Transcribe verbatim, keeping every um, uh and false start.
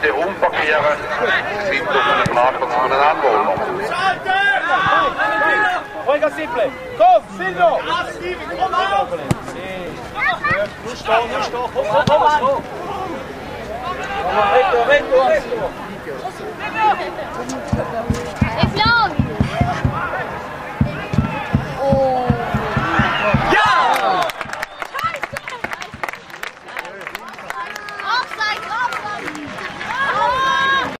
bitte umparkieren. Sind auf einem Parkplatz von einem Anwohner. Ruhiger Simple! Komm, Silvio! Komm auf! Nur stehen, nur stehen! Komm, komm, komm! Komm, weg, weg, weg!